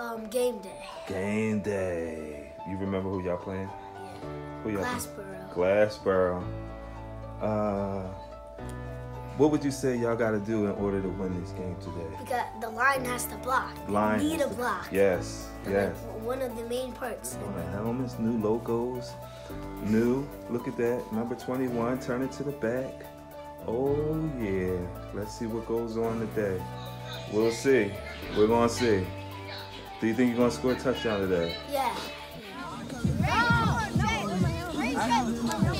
Game day. Game day. You remember who y'all playing? Yeah. Who y'all Glassboro. Glassboro. What would you say y'all got to do in order to win this game today? Because the line has to block. Line You need a block. Yes, yes. Like one of the main parts. On the helmets, new logos, new. Look at that, number 21. Turn it to the back. Oh yeah. Let's see what goes on today. We'll see. We're gonna see. Do you think you're gonna score a touchdown today? Yeah.